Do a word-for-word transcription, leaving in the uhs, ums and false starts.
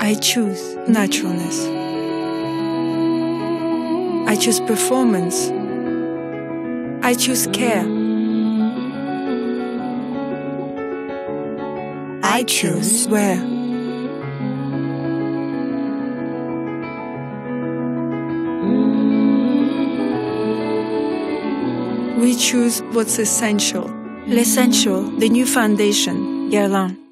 I choose naturalness. I choose performance. I choose care. I choose where. We choose what's essential. L'essential, the new foundation, Guerlain.